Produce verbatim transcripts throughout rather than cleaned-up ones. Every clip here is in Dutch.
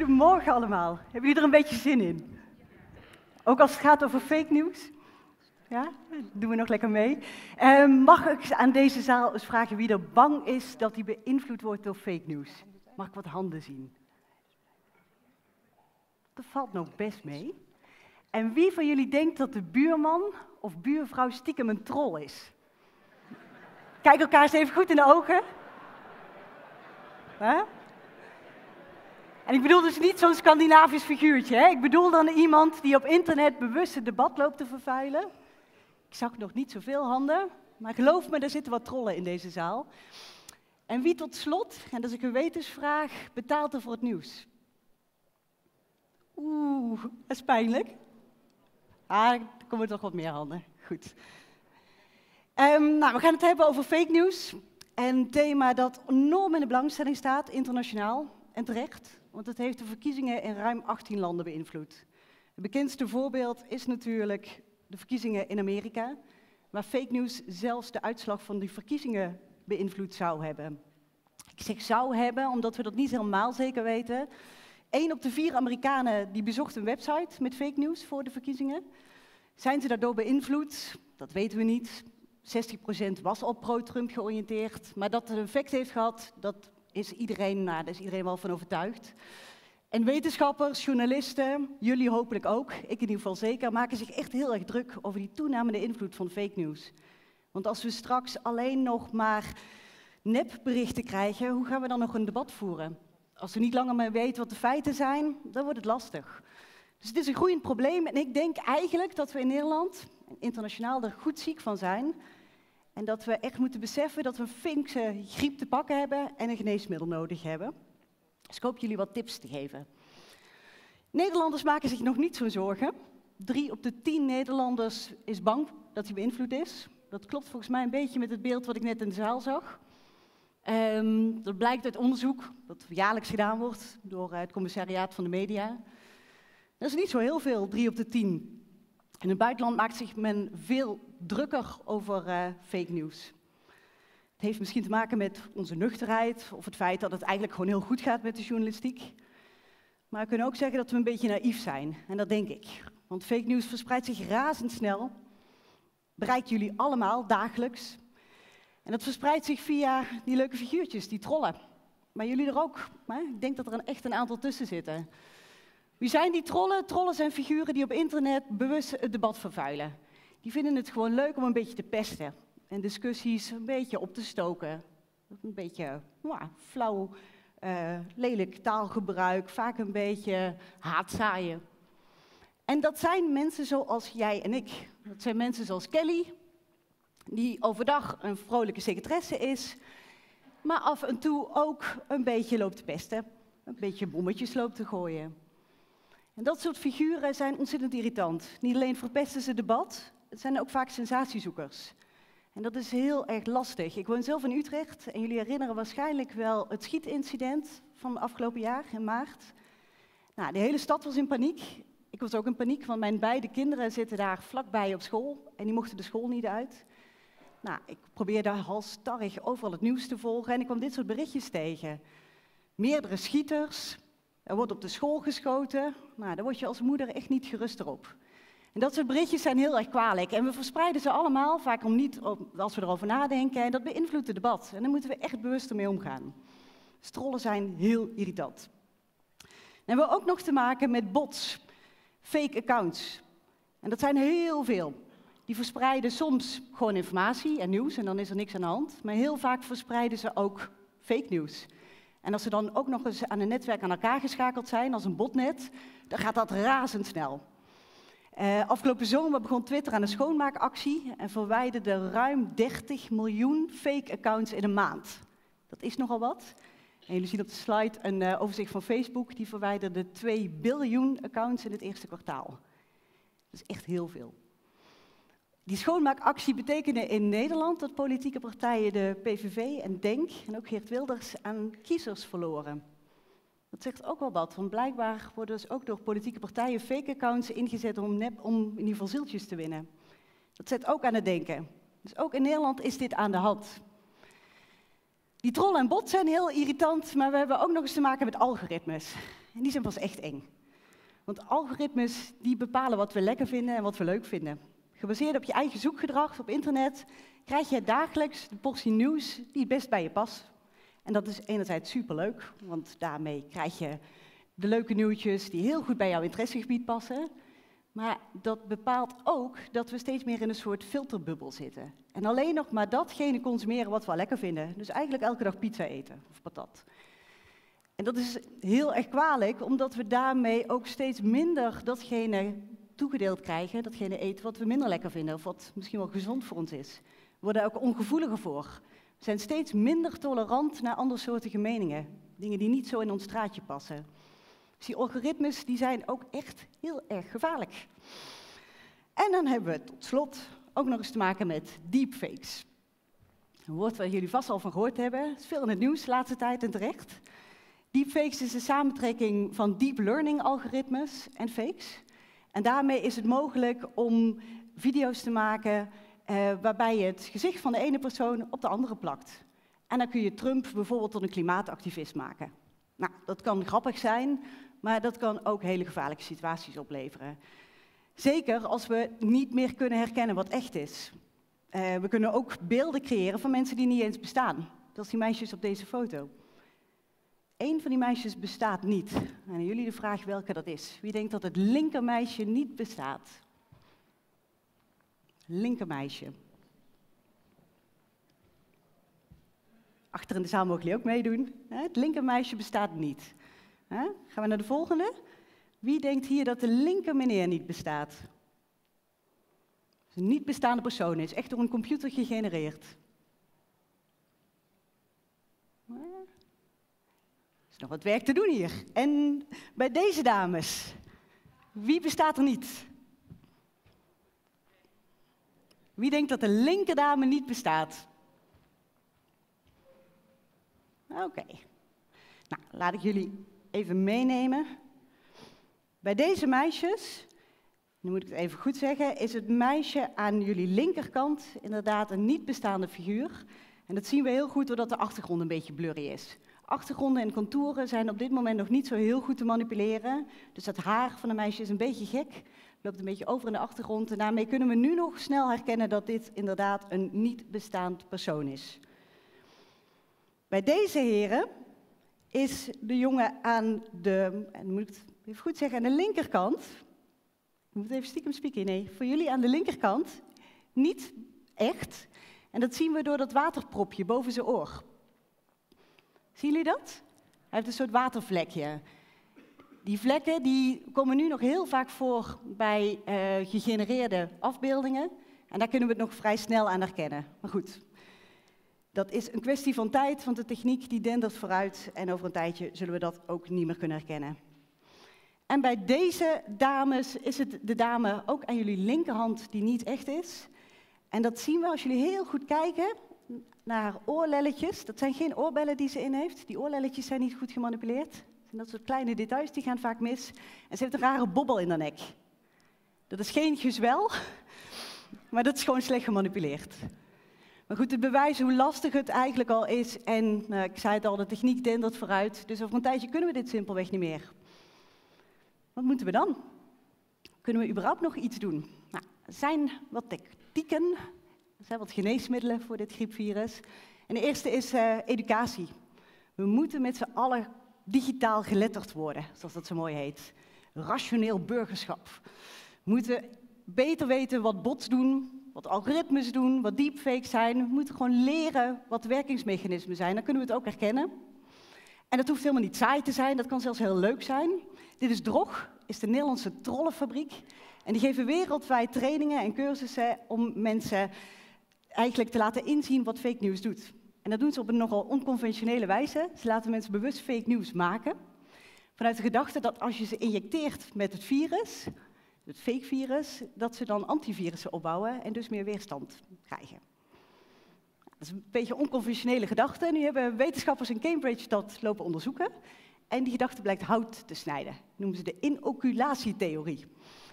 Goedemorgen allemaal. Hebben jullie er een beetje zin in? Ook als het gaat over fake news? Ja, doen we nog lekker mee. Uh, mag ik aan deze zaal eens vragen wie er bang is dat hij beïnvloed wordt door fake news? Mag ik wat handen zien? Dat valt nog best mee. En wie van jullie denkt dat de buurman of buurvrouw stiekem een troll is? Kijk elkaar eens even goed in de ogen. Huh? En ik bedoel dus niet zo'n Scandinavisch figuurtje. Hè? Ik bedoel dan iemand die op internet bewust het debat loopt te vervuilen. Ik zag nog niet zoveel handen, maar geloof me, er zitten wat trollen in deze zaal. En wie tot slot, en dat is een gewetensvraag, betaalt er voor het nieuws? Oeh, dat is pijnlijk. Ah, er komen toch wat meer handen. Goed. Um, nou, we gaan het hebben over fake news. Een thema dat enorm in de belangstelling staat, internationaal. En terecht, want het heeft de verkiezingen in ruim achttien landen beïnvloed. Het bekendste voorbeeld is natuurlijk de verkiezingen in Amerika, waar fake news zelfs de uitslag van die verkiezingen beïnvloed zou hebben. Ik zeg zou hebben, omdat we dat niet helemaal zeker weten. Eén op de vier Amerikanen die bezocht een website met fake news voor de verkiezingen. Zijn ze daardoor beïnvloed? Dat weten we niet. zestig procent was al pro-Trump georiënteerd, maar dat het een effect heeft gehad, dat is iedereen, nou, daar is iedereen wel van overtuigd. En wetenschappers, journalisten, jullie hopelijk ook, ik in ieder geval zeker, maken zich echt heel erg druk over die toenemende invloed van fake news. Want als we straks alleen nog maar nepberichten krijgen, hoe gaan we dan nog een debat voeren? Als we niet langer meer weten wat de feiten zijn, dan wordt het lastig. Dus het is een groeiend probleem en ik denk eigenlijk dat we in Nederland, internationaal, er goed ziek van zijn. En dat we echt moeten beseffen dat we een flinke griep te pakken hebben en een geneesmiddel nodig hebben. Dus ik hoop jullie wat tips te geven. Nederlanders maken zich nog niet zo'n zorgen. Drie op de tien Nederlanders is bang dat hij beïnvloed is. Dat klopt volgens mij een beetje met het beeld wat ik net in de zaal zag. Um, dat blijkt uit onderzoek dat jaarlijks gedaan wordt door het Commissariaat van de Media. Dat is niet zo heel veel, drie op de tien. In het buitenland maakt zich men veel drukker over uh, fake news. Het heeft misschien te maken met onze nuchterheid of het feit dat het eigenlijk gewoon heel goed gaat met de journalistiek. Maar we kunnen ook zeggen dat we een beetje naïef zijn. En dat denk ik. Want fake news verspreidt zich razendsnel. Bereikt jullie allemaal dagelijks. En dat verspreidt zich via die leuke figuurtjes, die trollen. Maar jullie er ook. Hè? Ik denk dat er een, echt een aantal tussen zitten. Wie zijn die trollen? Trollen zijn figuren die op internet bewust het debat vervuilen. Die vinden het gewoon leuk om een beetje te pesten en discussies een beetje op te stoken. Een beetje nou, flauw, uh, lelijk taalgebruik, vaak een beetje haatzaaien. En dat zijn mensen zoals jij en ik. Dat zijn mensen zoals Kelly, die overdag een vrolijke secretaresse is, maar af en toe ook een beetje loopt te pesten, een beetje bommetjes loopt te gooien. En dat soort figuren zijn ontzettend irritant. Niet alleen verpesten ze debat, het zijn ook vaak sensatiezoekers. En dat is heel erg lastig. Ik woon zelf in Utrecht en jullie herinneren waarschijnlijk wel het schietincident van afgelopen jaar in maart. Nou, de hele stad was in paniek. Ik was ook in paniek, want mijn beide kinderen zitten daar vlakbij op school en die mochten de school niet uit. Nou, ik probeerde halsstarrig overal het nieuws te volgen en ik kwam dit soort berichtjes tegen. Meerdere schieters. Er wordt op de school geschoten. Nou, daar word je als moeder echt niet geruster op. En dat soort berichtjes zijn heel erg kwalijk. En we verspreiden ze allemaal, vaak om niet als we erover nadenken. En dat beïnvloedt het debat. En daar moeten we echt bewust mee omgaan. Dus trollen zijn heel irritant. Dan hebben we ook nog te maken met bots, fake accounts. En dat zijn heel veel. Die verspreiden soms gewoon informatie en nieuws en dan is er niks aan de hand. Maar heel vaak verspreiden ze ook fake nieuws. En als ze dan ook nog eens aan een netwerk aan elkaar geschakeld zijn, als een botnet, dan gaat dat razendsnel. Uh, afgelopen zomer begon Twitter aan een schoonmaakactie en verwijderde ruim dertig miljoen fake accounts in een maand. Dat is nogal wat. En jullie zien op de slide een uh, overzicht van Facebook, die verwijderde twee biljoen accounts in het eerste kwartaal. Dat is echt heel veel. Die schoonmaakactie betekende in Nederland dat politieke partijen de P V V en Denk en ook Geert Wilders aan kiezers verloren. Dat zegt ook wel wat, want blijkbaar worden dus ook door politieke partijen fake accounts ingezet om, nep, om in ieder geval zieltjes te winnen. Dat zet ook aan het denken. Dus ook in Nederland is dit aan de hand. Die trollen en bots zijn heel irritant, maar we hebben ook nog eens te maken met algoritmes. En die zijn pas echt eng. Want algoritmes die bepalen wat we lekker vinden en wat we leuk vinden. Gebaseerd op je eigen zoekgedrag op internet krijg je dagelijks de portie nieuws die het best bij je past. En dat is enerzijds superleuk, want daarmee krijg je de leuke nieuwtjes die heel goed bij jouw interessegebied passen. Maar dat bepaalt ook dat we steeds meer in een soort filterbubbel zitten. En alleen nog maar datgene consumeren wat we al lekker vinden. Dus eigenlijk elke dag pizza eten of patat. En dat is heel erg kwalijk, omdat we daarmee ook steeds minder datgene toegedeeld krijgen, datgene eten wat we minder lekker vinden of wat misschien wel gezond voor ons is. We worden er ook ongevoeliger voor. We zijn steeds minder tolerant naar andersoortige meningen. Dingen die niet zo in ons straatje passen. Dus die algoritmes die zijn ook echt heel erg gevaarlijk. En dan hebben we tot slot ook nog eens te maken met deepfakes. Een woord waar jullie vast al van gehoord hebben. Het is veel in het nieuws de laatste tijd en terecht. Deepfakes is een samentrekking van deep learning algoritmes en fakes. En daarmee is het mogelijk om video's te maken uh, waarbij je het gezicht van de ene persoon op de andere plakt. En dan kun je Trump bijvoorbeeld tot een klimaatactivist maken. Nou, dat kan grappig zijn, maar dat kan ook hele gevaarlijke situaties opleveren. Zeker als we niet meer kunnen herkennen wat echt is. Uh, we kunnen ook beelden creëren van mensen die niet eens bestaan. Dat is die meisjes op deze foto. Eén van die meisjes bestaat niet. En aan jullie de vraag welke dat is. Wie denkt dat het linkermeisje niet bestaat? Linkermeisje. Achter in de zaal mogen jullie ook meedoen. Het linkermeisje bestaat niet. Gaan we naar de volgende. Wie denkt hier dat de linkermeneer niet bestaat? Het is een niet bestaande persoon, is echt door een computer gegenereerd. Er is nog wat werk te doen hier. En bij deze dames, wie bestaat er niet? Wie denkt dat de linkerdame niet bestaat? Oké. Okay. Nou, laat ik jullie even meenemen. Bij deze meisjes, nu moet ik het even goed zeggen, is het meisje aan jullie linkerkant inderdaad een niet bestaande figuur. En dat zien we heel goed doordat de achtergrond een beetje blurry is. Achtergronden en contouren zijn op dit moment nog niet zo heel goed te manipuleren. Dus het haar van een meisje is een beetje gek, loopt een beetje over in de achtergrond. En daarmee kunnen we nu nog snel herkennen dat dit inderdaad een niet bestaand persoon is. Bij deze heren is de jongen aan de, en moet ik het even goed zeggen, aan de linkerkant. Ik moet even stiekem spieken, nee, voor jullie aan de linkerkant niet echt. En dat zien we door dat waterpropje boven zijn oor. Zien jullie dat? Hij heeft een soort watervlekje. Die vlekken die komen nu nog heel vaak voor bij uh, gegenereerde afbeeldingen. En daar kunnen we het nog vrij snel aan herkennen. Maar goed, dat is een kwestie van tijd, want de techniek die dendert vooruit. En over een tijdje zullen we dat ook niet meer kunnen herkennen. En bij deze dames is het de dame ook aan jullie linkerhand die niet echt is. En dat zien we als jullie heel goed kijken naar haar oorlelletjes. Dat zijn geen oorbellen die ze in heeft. Die oorlelletjes zijn niet goed gemanipuleerd. Dat zijn dat soort kleine details, die gaan vaak mis. En ze heeft een rare bobbel in haar nek. Dat is geen gezwel, maar dat is gewoon slecht gemanipuleerd. Maar goed, het bewijst hoe lastig het eigenlijk al is. En nou, ik zei het al, de techniek dendert vooruit. Dus over een tijdje kunnen we dit simpelweg niet meer. Wat moeten we dan? Kunnen we überhaupt nog iets doen? Nou, er zijn wat tactieken. Er zijn wat geneesmiddelen voor dit griepvirus. En de eerste is uh, educatie. We moeten met z'n allen digitaal geletterd worden, zoals dat zo mooi heet. Rationeel burgerschap. We moeten beter weten wat bots doen, wat algoritmes doen, wat deepfakes zijn. We moeten gewoon leren wat werkingsmechanismen zijn. Dan kunnen we het ook herkennen. En dat hoeft helemaal niet saai te zijn, dat kan zelfs heel leuk zijn. Dit is Drog, is de Nederlandse trollenfabriek. En die geven wereldwijd trainingen en cursussen om mensen eigenlijk te laten inzien wat fake news doet. En dat doen ze op een nogal onconventionele wijze. Ze laten mensen bewust fake news maken. Vanuit de gedachte dat als je ze injecteert met het virus, het fake virus, dat ze dan antivirussen opbouwen en dus meer weerstand krijgen. Dat is een beetje een onconventionele gedachte. Nu hebben wetenschappers in Cambridge dat lopen onderzoeken. En die gedachte blijkt hout te snijden. Dat noemen ze de inoculatietheorie.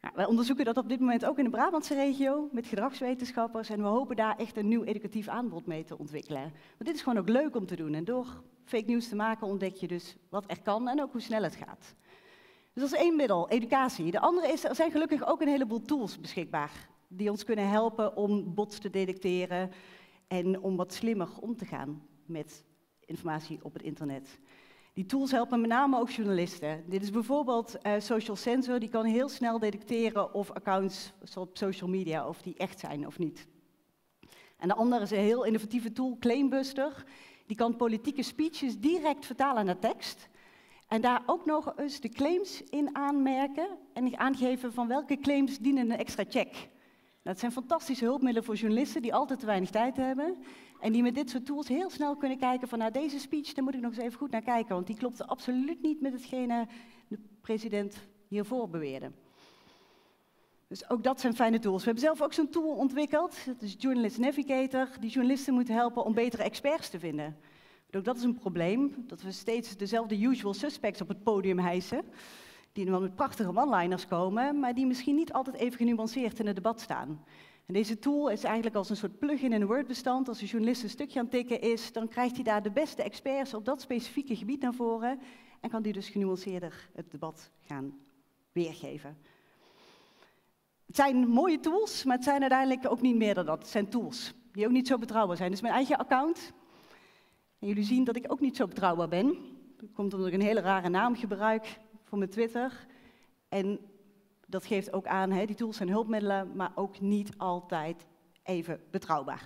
Nou, wij onderzoeken dat op dit moment ook in de Brabantse regio met gedragswetenschappers en we hopen daar echt een nieuw educatief aanbod mee te ontwikkelen. Want dit is gewoon ook leuk om te doen en door fake news te maken ontdek je dus wat er kan en ook hoe snel het gaat. Dus dat is één middel, educatie. De andere is, er zijn gelukkig ook een heleboel tools beschikbaar die ons kunnen helpen om bots te detecteren en om wat slimmer om te gaan met informatie op het internet. Die tools helpen met name ook journalisten. Dit is bijvoorbeeld uh, Social Sensor, die kan heel snel detecteren of accounts op social media, of die echt zijn of niet. En de andere is een heel innovatieve tool, Claimbuster. Die kan politieke speeches direct vertalen naar tekst. En daar ook nog eens de claims in aanmerken en aangeven van welke claims dienen een extra check. Dat zijn fantastische hulpmiddelen voor journalisten die altijd te weinig tijd hebben. En die met dit soort tools heel snel kunnen kijken van, nou, deze speech, daar moet ik nog eens even goed naar kijken. Want die klopt absoluut niet met hetgene de president hiervoor beweerde. Dus ook dat zijn fijne tools. We hebben zelf ook zo'n tool ontwikkeld. Dat is Journalist Navigator. Die journalisten moet helpen om betere experts te vinden. Ook dat is een probleem, dat we steeds dezelfde usual suspects op het podium hijsen. Die dan met prachtige one-liners komen, maar die misschien niet altijd even genuanceerd in het debat staan. En deze tool is eigenlijk als een soort plugin in een Word-bestand. Als een journalist een stukje aan het tikken is, dan krijgt hij daar de beste experts op dat specifieke gebied naar voren. En kan die dus genuanceerder het debat gaan weergeven. Het zijn mooie tools, maar het zijn uiteindelijk ook niet meer dan dat. Het zijn tools die ook niet zo betrouwbaar zijn. Dus mijn eigen account. En jullie zien dat ik ook niet zo betrouwbaar ben. Dat komt omdat ik een hele rare naam gebruik voor mijn Twitter. En dat geeft ook aan, hè, die tools zijn hulpmiddelen, maar ook niet altijd even betrouwbaar.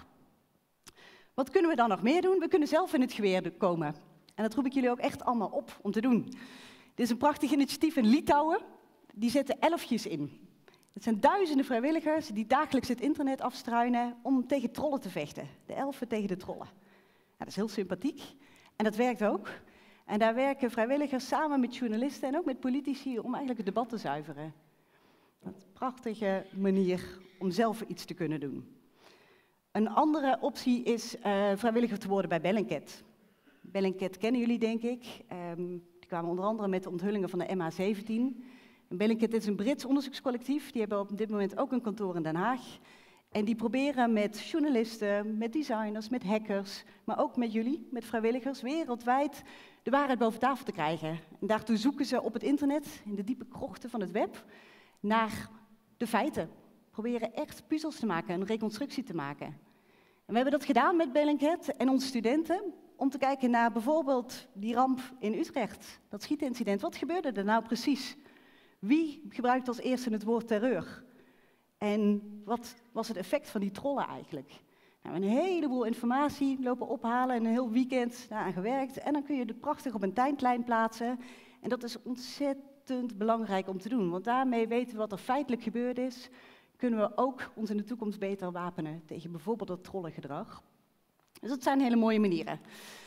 Wat kunnen we dan nog meer doen? We kunnen zelf in het geweer komen. En dat roep ik jullie ook echt allemaal op om te doen. Dit is een prachtig initiatief in Litouwen. Die zetten elfjes in. Het zijn duizenden vrijwilligers die dagelijks het internet afstruinen om tegen trollen te vechten. De elfen tegen de trollen. Ja, dat is heel sympathiek en dat werkt ook. En daar werken vrijwilligers samen met journalisten en ook met politici om eigenlijk het debat te zuiveren. Dat is een prachtige manier om zelf iets te kunnen doen. Een andere optie is uh, vrijwilliger te worden bij Bellingcat. Bellingcat kennen jullie, denk ik. Um, die kwamen onder andere met de onthullingen van de M H zeventien. En Bellingcat is een Brits onderzoekscollectief. Die hebben op dit moment ook een kantoor in Den Haag. En die proberen met journalisten, met designers, met hackers, maar ook met jullie, met vrijwilligers, wereldwijd de waarheid boven tafel te krijgen. En daartoe zoeken ze op het internet, in de diepe krochten van het web, naar de feiten. Proberen echt puzzels te maken, een reconstructie te maken. En we hebben dat gedaan met Bellingcat en onze studenten, om te kijken naar bijvoorbeeld die ramp in Utrecht, dat schietincident. Wat gebeurde er nou precies? Wie gebruikte als eerste het woord terreur? En wat was het effect van die trollen eigenlijk? Nou, een heleboel informatie lopen ophalen en een heel weekend daaraan gewerkt. En dan kun je het prachtig op een tijdlijn plaatsen. En dat is ontzettend belangrijk om te doen, want daarmee weten we wat er feitelijk gebeurd is. Kunnen we ook ons in de toekomst beter wapenen tegen bijvoorbeeld dat trollengedrag. Dus dat zijn hele mooie manieren.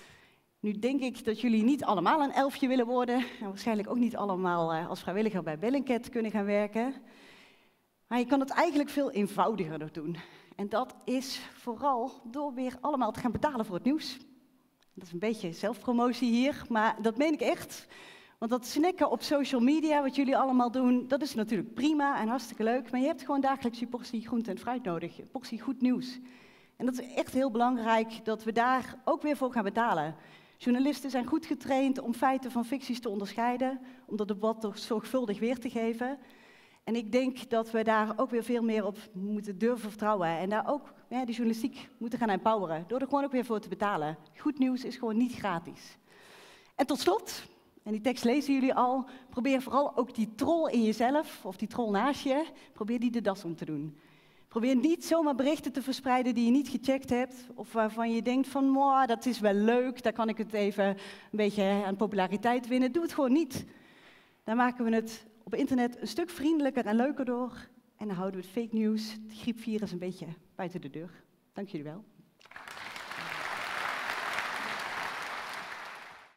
Nu denk ik dat jullie niet allemaal een elfje willen worden. En waarschijnlijk ook niet allemaal als vrijwilliger bij Bellingcat kunnen gaan werken. Maar je kan het eigenlijk veel eenvoudiger door doen. En dat is vooral door weer allemaal te gaan betalen voor het nieuws. Dat is een beetje zelfpromotie hier, maar dat meen ik echt. Want dat snacken op social media, wat jullie allemaal doen, dat is natuurlijk prima en hartstikke leuk. Maar je hebt gewoon dagelijks je portie groente en fruit nodig, een portie goed nieuws. En dat is echt heel belangrijk dat we daar ook weer voor gaan betalen. Journalisten zijn goed getraind om feiten van ficties te onderscheiden, om dat debat toch zorgvuldig weer te geven. En ik denk dat we daar ook weer veel meer op moeten durven vertrouwen. En daar ook ja, die journalistiek moeten gaan empoweren, door er gewoon ook weer voor te betalen. Goed nieuws is gewoon niet gratis. En tot slot, en die tekst lezen jullie al, probeer vooral ook die troll in jezelf, of die troll naast je, probeer die de das om te doen. Probeer niet zomaar berichten te verspreiden die je niet gecheckt hebt, of waarvan je denkt van, moah, dat is wel leuk, daar kan ik het even een beetje aan populariteit winnen. Doe het gewoon niet. Dan maken we het op internet een stuk vriendelijker en leuker door. En dan houden we het fake news, het griepvirus, een beetje buiten de deur. Dank jullie wel.